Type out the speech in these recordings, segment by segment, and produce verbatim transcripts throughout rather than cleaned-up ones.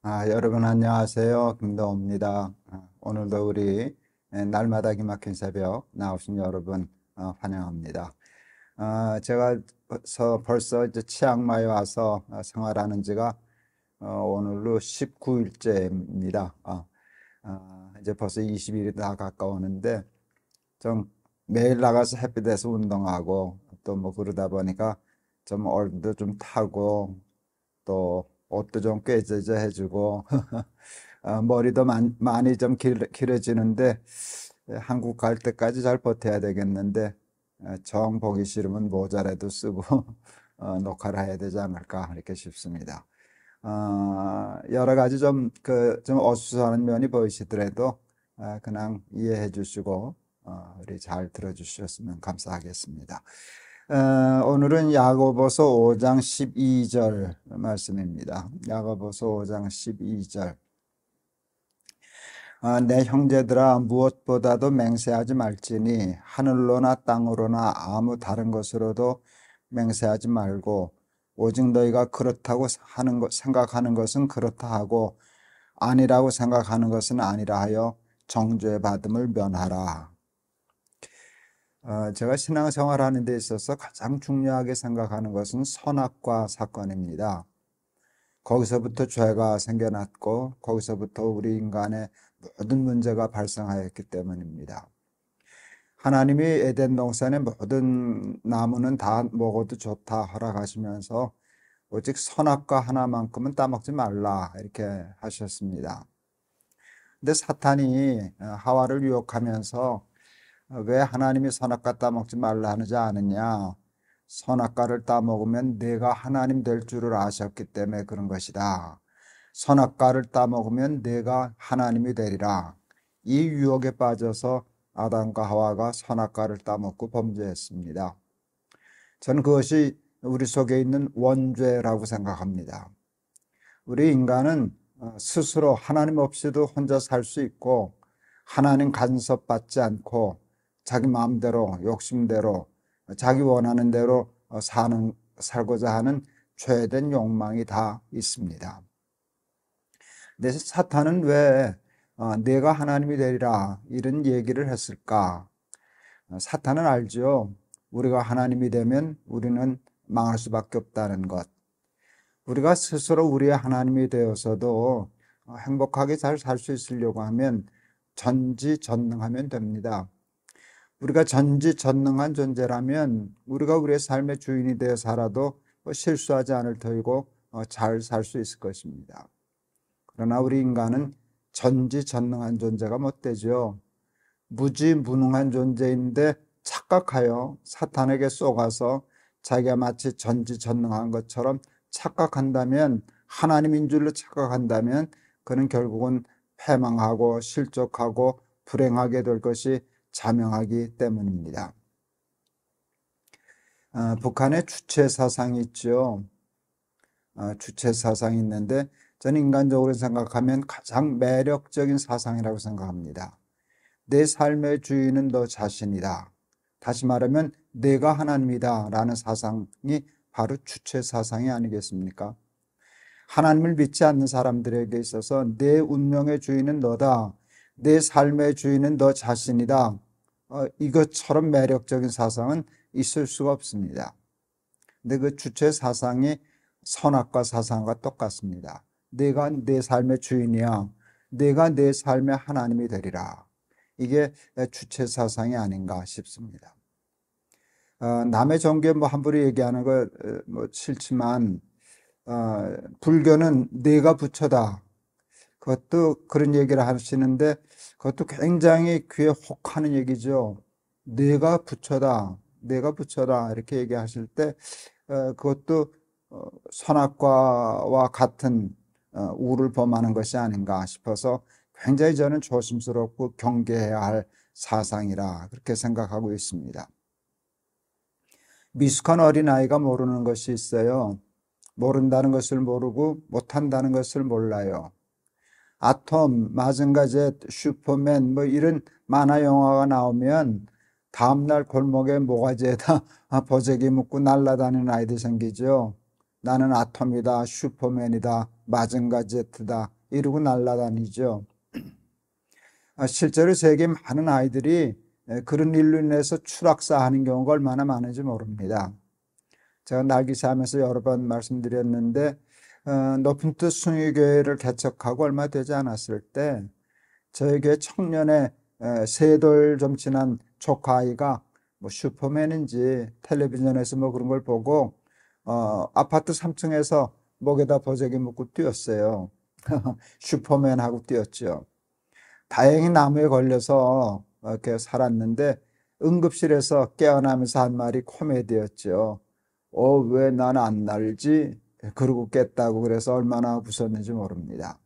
아, 여러분 안녕하세요. 김도호입니다. 아, 오늘도 우리 에, 날마다 기막힌 새벽 나오신 여러분 어, 환영합니다. 아, 제가 벌써, 벌써 이제 치앙마이에 와서 어, 생활하는 지가 어, 오늘로 십구 일째입니다. 아, 아, 이제 벌써 이십 일이 다 가까우는데 좀 매일 나가서 햇빛에서 운동하고 또 뭐 그러다 보니까 좀 얼도 좀 타고 또 옷도 좀 꾀져져 해주고 어, 머리도 많, 많이 좀 길, 길어지는데 한국 갈 때까지 잘 버텨야 되겠는데 어, 정 보기 싫으면 모자라도 쓰고 어, 녹화를 해야 되지 않을까 이렇게 싶습니다. 어, 여러 가지 좀 그 좀 어수선한 면이 보이시더라도 어, 그냥 이해해 주시고 어, 우리 잘 들어 주셨으면 감사하겠습니다. 어, 오늘은 야고보서 오 장 십이 절 말씀입니다. 야고보서 오 장 십이 절. 아, 내 형제들아 무엇보다도 맹세하지 말지니 하늘로나 땅으로나 아무 다른 것으로도 맹세하지 말고 오직 너희가 그렇다고 하는 것, 생각하는 것은 그렇다 하고 아니라고 생각하는 것은 아니라 하여 정죄 받음을 면하라. 어, 제가 신앙생활 하는 데 있어서 가장 중요하게 생각하는 것은 선악과 사건입니다. 거기서부터 죄가 생겨났고 거기서부터 우리 인간의 모든 문제가 발생하였기 때문입니다. 하나님이 에덴 동산의 모든 나무는 다 먹어도 좋다 허락하시면서 오직 선악과 하나만큼은 따먹지 말라 이렇게 하셨습니다. 근데 사탄이 하와를 유혹하면서 왜 하나님이 선악과 따먹지 말라 하는지 아느냐? 선악과를 따먹으면 내가 하나님 될 줄을 아셨기 때문에 그런 것이다. 선악과를 따먹으면 내가 하나님이 되리라. 이 유혹에 빠져서 아담과 하와가 선악과를 따먹고 범죄했습니다. 저는 그것이 우리 속에 있는 원죄라고 생각합니다. 우리 인간은 스스로 하나님 없이도 혼자 살 수 있고 하나님 간섭받지 않고 자기 마음대로 욕심대로 자기 원하는 대로 사는 살고자 하는 죄된 욕망이 다 있습니다. 근데 사탄은 왜 어, 내가 하나님이 되리라 이런 얘기를 했을까? 사탄은 알죠. 우리가 하나님이 되면 우리는 망할 수밖에 없다는 것. 우리가 스스로 우리의 하나님이 되어서도 행복하게 잘 살 수 있으려고 하면 전지전능하면 됩니다. 우리가 전지전능한 존재라면 우리가 우리의 삶의 주인이 되어 살아도 실수하지 않을 터이고 잘 살 수 있을 것입니다. 그러나 우리 인간은 전지전능한 존재가 못 되죠. 무지무능한 존재인데 착각하여 사탄에게 속아서 자기가 마치 전지전능한 것처럼 착각한다면, 하나님인 줄로 착각한다면 그는 결국은 패망하고 실족하고 불행하게 될 것이 자명하기 때문입니다. 어, 북한에 주체사상이 있죠. 어, 주체사상이 있는데 저는 인간적으로 생각하면 가장 매력적인 사상이라고 생각합니다. 내 삶의 주인은 너 자신이다. 다시 말하면 내가 하나님이다 라는 사상이 바로 주체사상이 아니겠습니까? 하나님을 믿지 않는 사람들에게 있어서 내 운명의 주인은 너다. 내 삶의 주인은 너 자신이다. 어, 이것처럼 매력적인 사상은 있을 수가 없습니다. 근데 그 주체사상이 선악과 사상과 똑같습니다. 내가 내 삶의 주인이야. 내가 내 삶의 하나님이 되리라. 이게 주체사상이 아닌가 싶습니다. 어, 남의 종교에 뭐 함부로 얘기하는 거 뭐 싫지만 어, 불교는 내가 부처다. 그것도 그런 얘기를 하시는데 그것도 굉장히 귀에 혹하는 얘기죠. 내가 부처다. 내가 부처다. 이렇게 얘기하실 때 어, 그것도 어, 선악과와 같은 어, 우를 범하는 것이 아닌가 싶어서 굉장히 저는 조심스럽고 경계해야 할 사상이라 그렇게 생각하고 있습니다. 미숙한 어린아이가 모르는 것이 있어요. 모른다는 것을 모르고 못한다는 것을 몰라요. 아톰, 마징가젯, 슈퍼맨 뭐 이런 만화 영화가 나오면 다음날 골목에 모가지에다 보재기 묶고 날아다니는 아이들 생기죠. 나는 아톰이다, 슈퍼맨이다 마징가 제트다 이러고 날아다니죠. 실제로 세계 많은 아이들이 그런 일로 인해서 추락사하는 경우가 얼마나 많은지 모릅니다. 제가 날기사하면서 여러 번 말씀드렸는데 어, 높은 뜻 숭유교회를 개척하고 얼마 되지 않았을 때 저희 교회 청년의 세 돌 좀 지난 조카 아이가 뭐 슈퍼맨인지 텔레비전에서 뭐 그런 걸 보고 어, 아파트 삼 층에서 목에다 보자기 묶고 뛰었어요. 슈퍼맨하고 뛰었죠. 다행히 나무에 걸려서 이렇게 살았는데 응급실에서 깨어나면서 한 말이 코미디였죠. 어, 왜 난 안 날지? 그러고 깼다고. 그래서 얼마나 웃었는지 모릅니다.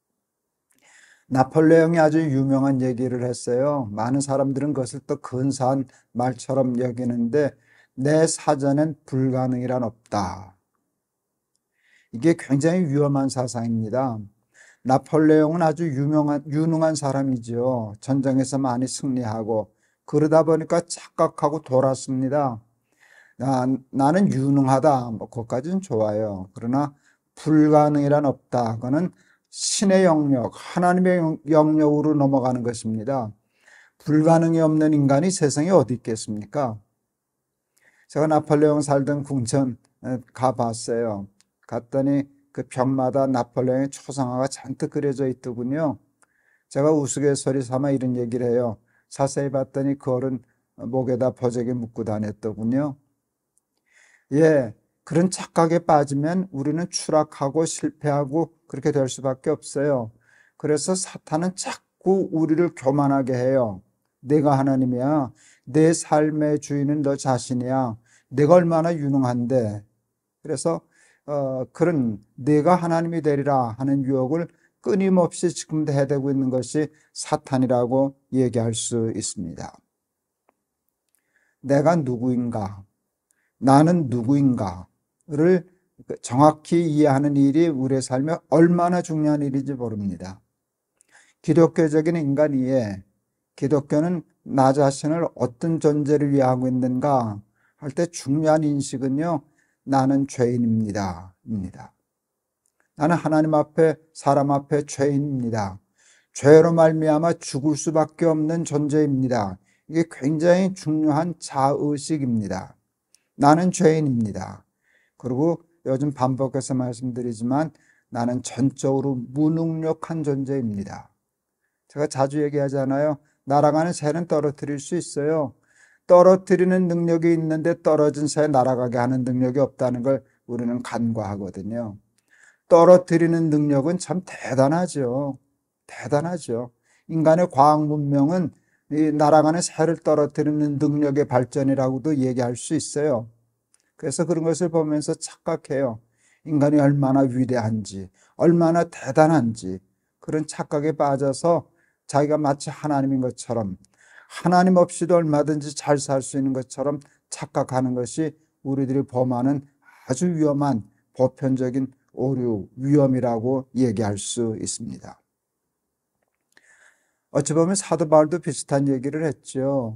나폴레옹이 아주 유명한 얘기를 했어요. 많은 사람들은 그것을 또 근사한 말처럼 여기는데 내 사전엔 불가능이란 없다. 이게 굉장히 위험한 사상입니다. 나폴레옹은 아주 유명한, 유능한 사람이죠. 전쟁에서 많이 승리하고 그러다 보니까 착각하고 돌았습니다. 나, 나는 유능하다. 뭐, 그것까지는 좋아요. 그러나 불가능이란 없다. 그거는 신의 영역, 하나님의 영역으로 넘어가는 것입니다. 불가능이 없는 인간이 세상에 어디 있겠습니까? 제가 나폴레옹 살던 궁전 가봤어요. 갔더니 그 벽마다 나폴레옹의 초상화가 잔뜩 그려져 있더군요. 제가 우스갯소리 삼아 이런 얘기를 해요. 자세히 봤더니 그 어른 목에다 버저기 묶고 다녔더군요. 예, 그런 착각에 빠지면 우리는 추락하고 실패하고 그렇게 될 수밖에 없어요. 그래서 사탄은 자꾸 우리를 교만하게 해요. 내가 하나님이야. 내 삶의 주인은 너 자신이야. 내가 얼마나 유능한데. 그래서 어, 그런 내가 하나님이 되리라 하는 유혹을 끊임없이 지금도 해대고 있는 것이 사탄이라고 얘기할 수 있습니다. 내가 누구인가? 나는 누구인가를 정확히 이해하는 일이 우리의 삶에 얼마나 중요한 일인지 모릅니다. 기독교적인 인간 이해, 기독교는 나 자신을 어떤 존재를 위하고 있는가 할 때 중요한 인식은요, 나는 죄인입니다. 입니다. 나는 하나님 앞에, 사람 앞에 죄인입니다. 죄로 말미암아 죽을 수밖에 없는 존재입니다. 이게 굉장히 중요한 자의식입니다. 나는 죄인입니다. 그리고 요즘 반복해서 말씀드리지만 나는 전적으로 무능력한 존재입니다. 제가 자주 얘기하잖아요. 날아가는 새는 떨어뜨릴 수 있어요. 떨어뜨리는 능력이 있는데 떨어진 새 날아가게 하는 능력이 없다는 걸 우리는 간과하거든요. 떨어뜨리는 능력은 참 대단하죠. 대단하죠. 인간의 과학 문명은 이 날아가는 새를 떨어뜨리는 능력의 발전이라고도 얘기할 수 있어요. 그래서 그런 것을 보면서 착각해요. 인간이 얼마나 위대한지, 얼마나 대단한지 그런 착각에 빠져서 자기가 마치 하나님인 것처럼 하나님 없이도 얼마든지 잘 살 수 있는 것처럼 착각하는 것이 우리들이 범하는 아주 위험한 보편적인 오류, 위험이라고 얘기할 수 있습니다. 어찌 보면 사도 바울도 비슷한 얘기를 했죠.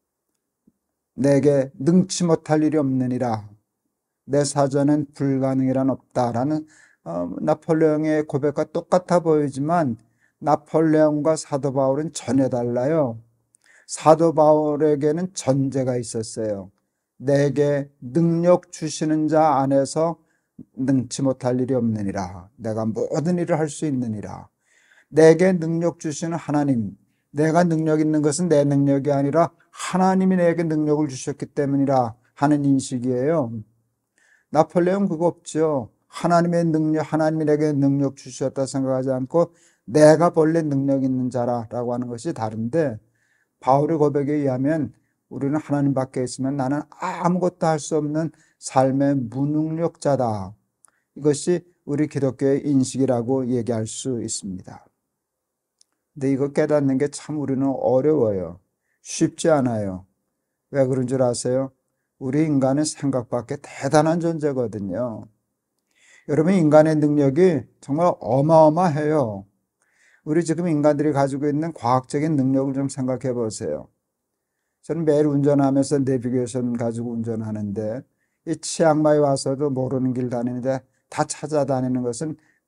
내게 능치 못할 일이 없느니라. 내 사전엔 불가능이란 없다라는 어, 나폴레옹의 고백과 똑같아 보이지만 나폴레옹과 사도 바울은 전혀 달라요. 사도 바울에게는 전제가 있었어요. 내게 능력 주시는 자 안에서 능치 못할 일이 없느니라. 내가 모든 일을 할 수 있느니라. 내게 능력 주시는 하나님, 내가 능력 있는 것은 내 능력이 아니라 하나님이 내게 능력을 주셨기 때문이라 하는 인식이에요. 나폴레옹 그거 없죠. 하나님의 능력, 하나님이 내게 능력 주셨다 생각하지 않고 내가 본래 능력 있는 자라라고 하는 것이 다른데 바울의 고백에 의하면 우리는 하나님 밖에 있으면 나는 아무것도 할 수 없는 삶의 무능력자다. 이것이 우리 기독교의 인식이라고 얘기할 수 있습니다. 근데 이거 깨닫는 게 참 우리는 어려워요. 쉽지 않아요. 왜 그런 줄 아세요? 우리 인간은 생각밖에 대단한 존재거든요. 여러분, 인간의 능력이 정말 어마어마해요. 우리 지금 인간들이 가지고 있는 과학적인 능력을 좀 생각해 보세요. 저는 매일 운전하면서 내비게이션 가지고 운전하는데 이 치앙마이 와서도 모르는 길 다니는데 다 찾아다니는 것은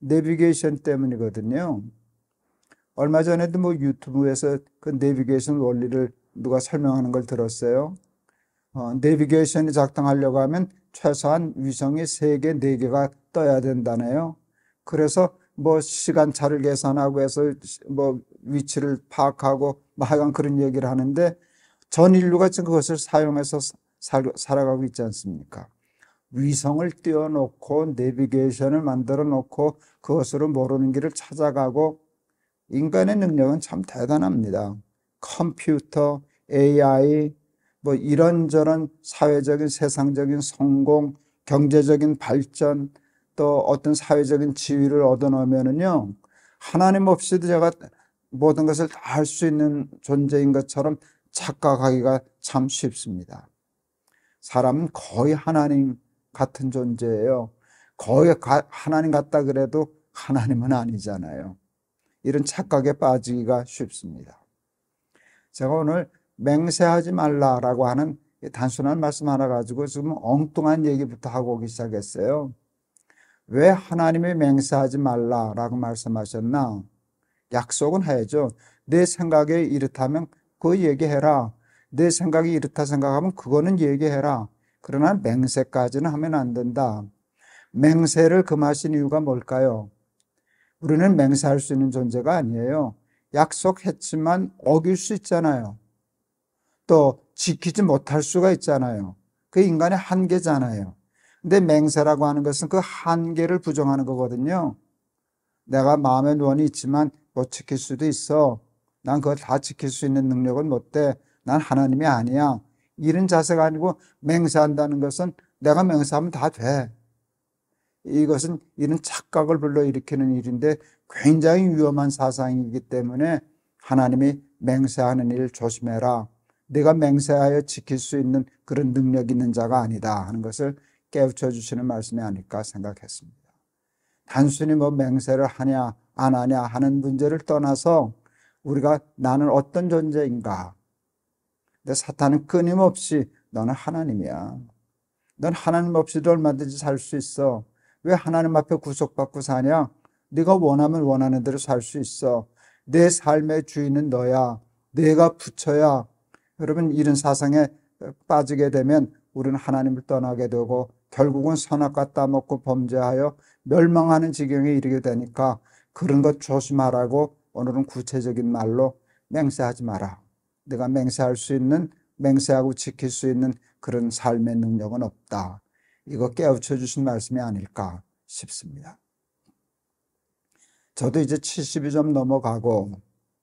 내비게이션 때문이거든요. 얼마 전에도 뭐 유튜브에서 그 내비게이션 원리를 누가 설명하는 걸 들었어요. 어, 내비게이션이 작동하려고 하면 최소한 위성이 세 개, 네 개가 떠야 된다네요. 그래서 뭐 시간차를 계산하고 해서 뭐 위치를 파악하고 뭐 하여간 그런 얘기를 하는데 전 인류가 지금 그것을 사용해서 살, 살아가고 있지 않습니까? 위성을 띄워놓고 내비게이션을 만들어 놓고 그것으로 모르는 길을 찾아가고 인간의 능력은 참 대단합니다. 컴퓨터, 에이아이, 뭐 이런저런 사회적인 세상적인 성공, 경제적인 발전, 또 어떤 사회적인 지위를 얻어놓으면은요, 하나님 없이도 제가 모든 것을 다 할 수 있는 존재인 것처럼 착각하기가 참 쉽습니다. 사람은 거의 하나님 같은 존재예요. 거의 하나님 같다 그래도 하나님은 아니잖아요. 이런 착각에 빠지기가 쉽습니다. 제가 오늘 맹세하지 말라라고 하는 단순한 말씀 하나 가지고 지금 엉뚱한 얘기부터 하고 오기 시작했어요. 왜 하나님이 맹세하지 말라라고 말씀하셨나? 약속은 해야죠. 내 생각에 이렇다면 그거 얘기해라. 내 생각이 이렇다 생각하면 그거는 얘기해라. 그러나 맹세까지는 하면 안 된다. 맹세를 금하신 이유가 뭘까요? 우리는 맹세할 수 있는 존재가 아니에요. 약속했지만 어길 수 있잖아요. 또 지키지 못할 수가 있잖아요. 그 인간의 한계잖아요. 근데 맹세라고 하는 것은 그 한계를 부정하는 거거든요. 내가 마음에 원이 있지만 못 지킬 수도 있어. 난 그걸 다 지킬 수 있는 능력은 못 돼. 난 하나님이 아니야. 이런 자세가 아니고 맹세한다는 것은 내가 맹세하면 다 돼. 이것은 이런 착각을 불러일으키는 일인데 굉장히 위험한 사상이기 때문에 하나님이 맹세하는 일 조심해라. 내가 맹세하여 지킬 수 있는 그런 능력 있는 자가 아니다 하는 것을 깨우쳐 주시는 말씀이 아닐까 생각했습니다. 단순히 뭐 맹세를 하냐 안 하냐 하는 문제를 떠나서 우리가 나는 어떤 존재인가. 근데 사탄은 끊임없이 너는 하나님이야. 넌 하나님 없이도 얼마든지 살 수 있어. 왜 하나님 앞에 구속받고 사냐? 네가 원하면 원하는 대로 살 수 있어. 내 삶의 주인은 너야. 내가 부처야. 여러분 이런 사상에 빠지게 되면 우리는 하나님을 떠나게 되고 결국은 선악과 따먹고 범죄하여 멸망하는 지경에 이르게 되니까 그런 것 조심하라고 오늘은 구체적인 말로 맹세하지 마라. 내가 맹세할 수 있는 맹세하고 지킬 수 있는 그런 삶의 능력은 없다. 이거 깨우쳐 주신 말씀이 아닐까 싶습니다. 저도 이제 칠십이 좀 넘어가고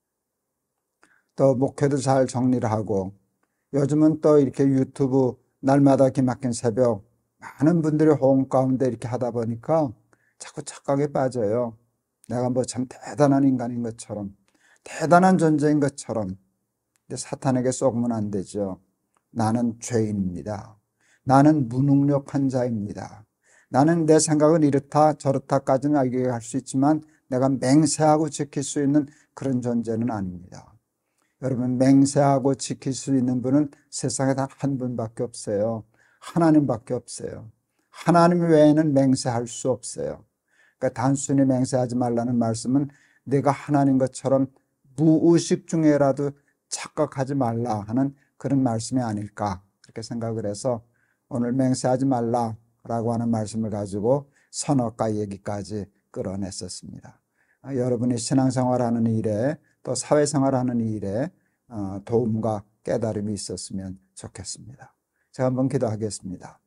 또 목회도 잘 정리를 하고 요즘은 또 이렇게 유튜브 날마다 기막힌 새벽 많은 분들이 호응 가운데 이렇게 하다 보니까 자꾸 착각에 빠져요. 내가 뭐 참 대단한 인간인 것처럼 대단한 존재인 것처럼. 근데 사탄에게 쏘으면 안 되죠. 나는 죄인입니다. 나는 무능력한 자입니다. 나는 내 생각은 이렇다 저렇다까지는 얘기할 수 있지만 내가 맹세하고 지킬 수 있는 그런 존재는 아닙니다. 여러분 맹세하고 지킬 수 있는 분은 세상에 단 한 분밖에 없어요. 하나님밖에 없어요. 하나님 외에는 맹세할 수 없어요. 그러니까 단순히 맹세하지 말라는 말씀은 내가 하나님 것처럼 무의식 중에라도 착각하지 말라 하는 그런 말씀이 아닐까 그렇게 생각을 해서 오늘 맹세하지 말라라고 하는 말씀을 가지고 선악과 얘기까지 끌어냈었습니다. 여러분이 신앙생활하는 일에 또 사회생활하는 일에 도움과 깨달음이 있었으면 좋겠습니다. 제가 한번 기도하겠습니다.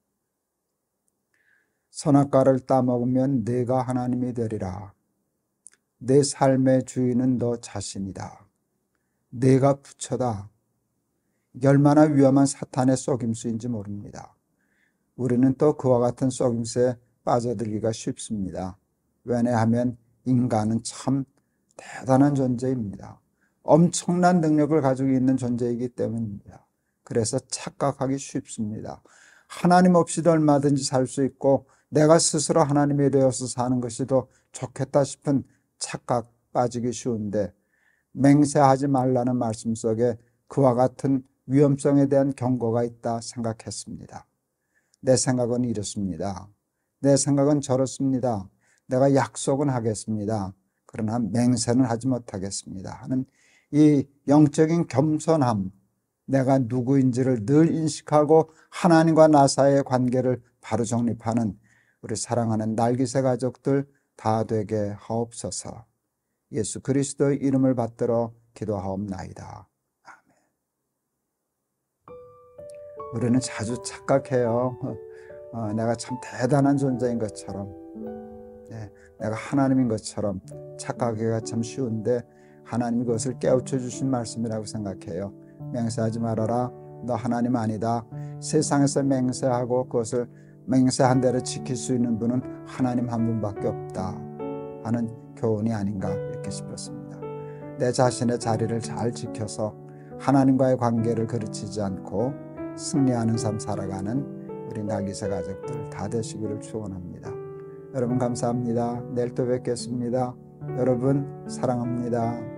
선악과를 따먹으면 네가 하나님이 되리라. 내 삶의 주인은 너 자신이다. 네가 부처다. 이게 얼마나 위험한 사탄의 속임수인지 모릅니다. 우리는 또 그와 같은 속임수에 빠져들기가 쉽습니다. 왜냐하면 인간은 참 대단한 존재입니다. 엄청난 능력을 가지고 있는 존재이기 때문입니다. 그래서 착각하기 쉽습니다. 하나님 없이도 얼마든지 살 수 있고 내가 스스로 하나님이 되어서 사는 것이 더 좋겠다 싶은 착각 빠지기 쉬운데 맹세하지 말라는 말씀 속에 그와 같은 위험성에 대한 경고가 있다 생각했습니다. 내 생각은 이렇습니다. 내 생각은 저렇습니다. 내가 약속은 하겠습니다. 그러나 맹세는 하지 못하겠습니다 하는 이 영적인 겸손함, 내가 누구인지를 늘 인식하고 하나님과 나 사이의 관계를 바로 정립하는 우리 사랑하는 날기새 가족들 다 되게 하옵소서. 예수 그리스도의 이름을 받들어 기도하옵나이다. 아멘. 우리는 자주 착각해요. 어, 내가 참 대단한 존재인 것처럼, 네, 내가 하나님인 것처럼 착각하기가 참 쉬운데 하나님이 그것을 깨우쳐 주신 말씀이라고 생각해요. 맹세하지 말아라. 너 하나님 아니다. 세상에서 맹세하고 그것을 맹세한 대로 지킬 수 있는 분은 하나님 한 분밖에 없다 하는 교훈이 아닌가 이렇게 싶었습니다. 내 자신의 자리를 잘 지켜서 하나님과의 관계를 그르치지 않고 승리하는 삶 살아가는 우리 날기새 가족들 다 되시기를 축원합니다. 여러분 감사합니다. 내일 또 뵙겠습니다. 여러분 사랑합니다.